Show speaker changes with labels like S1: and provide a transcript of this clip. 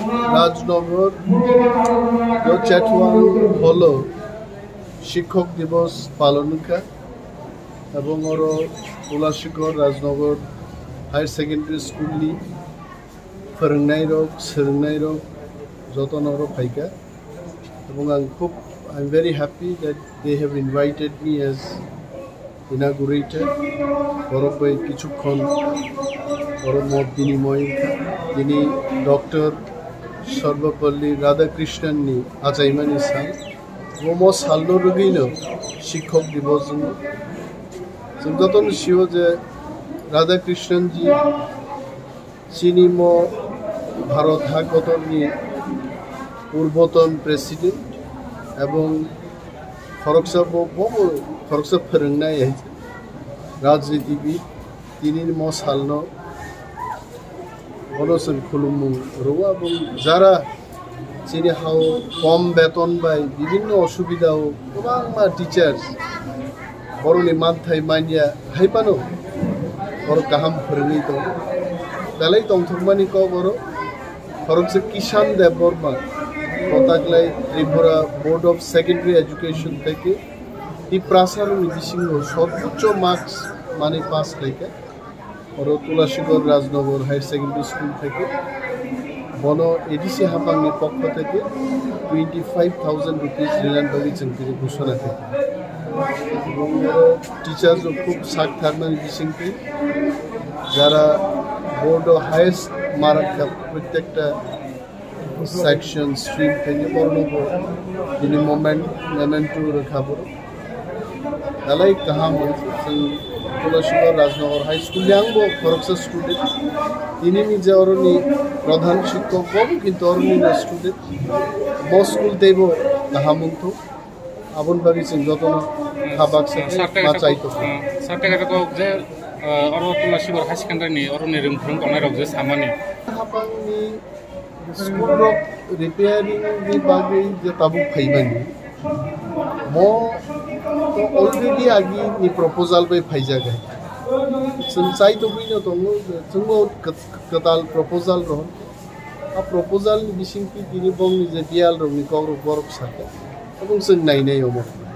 S1: রাজনগর চেটওয়াং হলো শিক্ষক দিবস পালনকা এবং ওরো উলাশিকর রাজনগর हायर सेकेंडरी स्कूल नि फोरोंनाय रक सोलोंनाय रक जतन रक फायका এবং आं খুব I am very happy that they have invited me as inaugurator बरफबाई किछुक्षण बरफ मत बिनिमय दिनै डॉक्टर सर्वपल्ली राधाकृष्णन नि आजायमानि सान मम सालनो रुगैनो शिक्षक दिवस जों जतन सियो जे राधाकृष्णन जी चिनिमो भारत हागतनि पूर्वतन प्रेसिडेंट एवं खरगसा खरगसा फोरोंनाय राजनीतिविद तिनि म सालनो गणसन खुलुमु रवा এবং যারা চিনি হাও কম বেতন বাই বিভিন্ন অসুবিধাও গোबां मा টিচার্স बर'नि मानथाय मानिया हायपानो बर काहाम फोरोंनाय दं दालाय दंथमानि को बर खरगसा किशान देव बर्मा कटाकलाय Tripura board of secondary education থেকে ই প্রাসারনি বিসিংহ সর্বোচ্চ মার্কস মানে পাস লাইকা और Tulashigarh Rajnagar higher secondary school থেকে बन एडिसि हाफांनि पक्ष থেকে 25,000 रुपीस रिलानबागि जोंखि घोषणा থাকে टीचर्स खूब साक थारमानि बिसिंखि যারা बोर्ड हाईएस्ट मार्क प्रत्येकटा सेक्शन स्ट्रीम থেকে बरनबो दिनै मोमेन्टु रखाबो दालाय काहाम जों तुलासीगढ़ राजनगर हाई स्कूल आंबो खरगसा स्टूडेंट दिनै निजे अरनि प्रधान शिक्षक बो किन्तु अरनि स्टूडेंट बो स्कूल देबो काहामंथो आबन बागि जों जतन खाबाक साथे माचाइतो
S2: साथे को जे अरो तुलासीगढ़ हाई सेकेंडरी नि अरनि रोंफ्रों गनाय रक जे सामानि
S1: हापांनि स्कूल रक रिपेयरिंग नि बागै जे ताबु फाइबानि मो तो ऑलरेडी आगी नि प्रपोजल बाय फाइजागा जों चाइतो बिनो दङ जोंबो कताल प्रपोजल रह आ प्रपोजल नि बिसिंखि दिनै बंनि जे दियाल रंनि कग्र बरफ साथे এবং जों नायनायाव